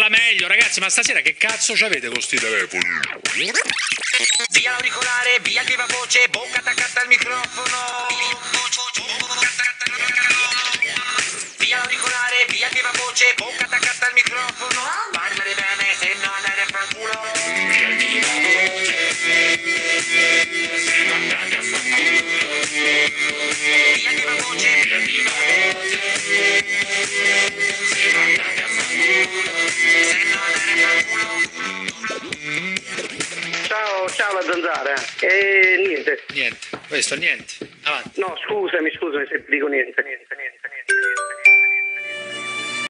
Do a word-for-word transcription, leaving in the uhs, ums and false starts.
alla meglio, ragazzi, ma stasera che cazzo c'avete con sti telefoni? Via l'auricolare, via il viva voce, bocca attaccata al microfono. Via l'auricolare, via il viva voce, bocca attaccata al microfono. Parlare bene, se no andare a fanculo. Via il viva voce, se no andate a fanculo. Via il viva voce, via il viva voce, se no andate a fanculo. Se no andare a fanculo. Ciao, ciao la zanzara. E niente. Niente, questo niente. Avanti. No, scusami, scusami se ti dico niente, niente.